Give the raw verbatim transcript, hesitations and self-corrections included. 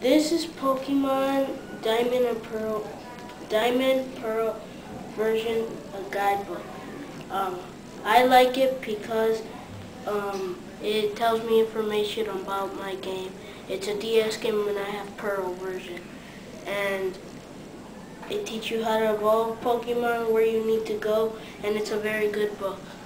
This is Pokemon Diamond and Pearl, Diamond Pearl version, a guidebook. Um, I like it because um, it tells me information about my game. It's a D S game and I have Pearl version. And it teaches you how to evolve Pokemon, where you need to go, and it's a very good book.